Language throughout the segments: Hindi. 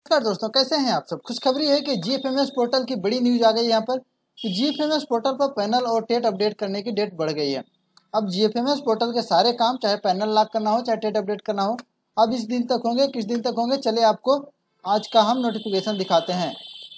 नमस्कार दोस्तों, कैसे हैं आप सब। खुशखबरी है कि जीएफएमएस पोर्टल की बड़ी न्यूज आ गई है यहाँ पर कि जीएफएमएस पोर्टल पर पैनल और टेट अपडेट करने की डेट बढ़ गई है। अब जीएफएमएस पोर्टल के सारे काम, चाहे पैनल लॉक करना हो चाहे टेट अपडेट करना हो, अब इस दिन तक होंगे। किस दिन तक होंगे, चलिए आपको आज का हम नोटिफिकेशन दिखाते हैं।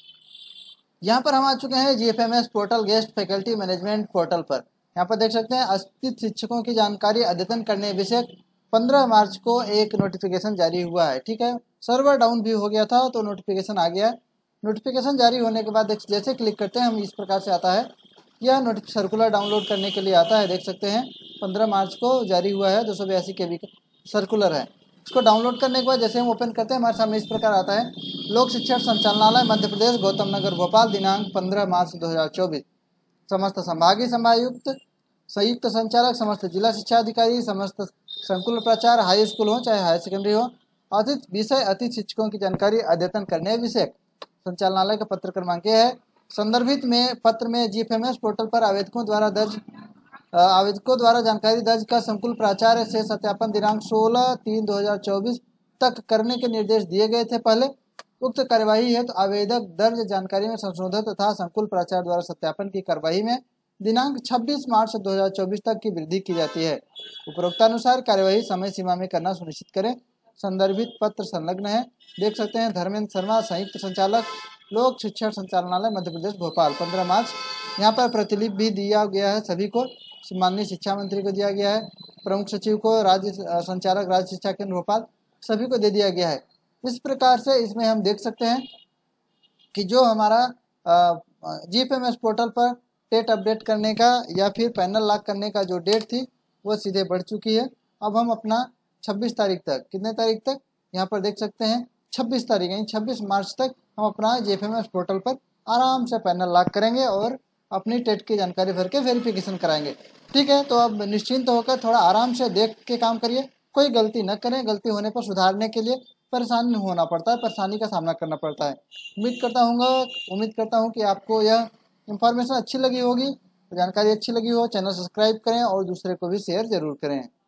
यहाँ पर हम आ चुके हैं GFMS portal guest faculty management portal पर। यहाँ पर देख सकते हैं अस्तित्व शिक्षकों की जानकारी अद्यतन करने विषय 15 मार्च को एक नोटिफिकेशन जारी हुआ है। ठीक है, सर्वर डाउन भी हो गया था तो नोटिफिकेशन आ गया है। नोटिफिकेशन जारी होने के बाद जैसे क्लिक करते हैं हम, इस प्रकार से आता है। यह सर्कुलर डाउनलोड करने के लिए आता है। देख सकते हैं 15 मार्च को जारी हुआ है, 282 KB का सर्कुलर है। इसको डाउनलोड करने के बाद जैसे हम ओपन करते हैं, हमारे सामने इस प्रकार आता है। लोक शिक्षण संचालनालय मध्य प्रदेश, गौतम नगर, भोपाल, दिनांक 15 मार्च 2024। समस्त संभागीय समायुक्त, संयुक्त संचालक, समस्त जिला शिक्षा अधिकारी, समस्त संकुल प्राचार्य, हाई स्कूल हो चाहे हायर सेकेंडरी हो, अतिथि विषय अतिथि शिक्षकों की जानकारी अद्यतन करने विषय संचालनालय का पत्र क्रमांक है। संदर्भित में पत्र में जीएफएमएस पोर्टल पर आवेदकों द्वारा जानकारी दर्ज का संकुल प्राचार्य से सत्यापन दिनांक 16/3/2024 तक करने के निर्देश दिए गए थे। पहले उक्त कार्यवाही है तो आवेदक दर्ज जानकारी में संशोधन तथा संकुल प्राचार्य द्वारा सत्यापन की कार्यवाही में दिनांक 26 मार्च 2024 तक की वृद्धि की जाती है। उपरोक्तानुसार कार्यवाही समय सीमा में करना सुनिश्चित करें। संदर्भित पत्र संलग्न है। देख सकते हैं धर्मेंद्र शर्मा, संयुक्त संचालक, लोक शिक्षण संचालनालय मध्य प्रदेश, भोपाल, 15 मार्च। यहाँ पर प्रतिलिपि भी दिया गया है सभी को। माननीय शिक्षा मंत्री को दिया गया है, प्रमुख सचिव को, राज्य संचालक राज्य शिक्षा केंद्र भोपाल, सभी को दे दिया गया है। इस प्रकार से इसमें हम देख सकते हैं कि जो हमारा जीएफएमएस पोर्टल पर टेट अपडेट करने का या फिर पैनल लॉक करने का जो डेट थी वो सीधे बढ़ चुकी है। अब हम अपना 26 तारीख तक, कितने तारीख तक, यहाँ पर देख सकते हैं 26 तारीख यानी 26 मार्च तक हम अपना जीएफएमएस पोर्टल पर आराम से पैनल लॉक करेंगे और अपनी टेट की जानकारी भर के वेरिफिकेशन कराएंगे। ठीक है, तो अब निश्चिंत होकर थोड़ा आराम से देख के काम करिए, कोई गलती न करें। गलती होने पर सुधारने के लिए परेशानी होना पड़ता है, परेशानी का सामना करना पड़ता है। उम्मीद करता हूँ कि आपको यह इंफॉर्मेशन अच्छी लगी होगी, जानकारी अच्छी लगी हो। चैनल सब्सक्राइब करें और दूसरे को भी शेयर जरूर करें।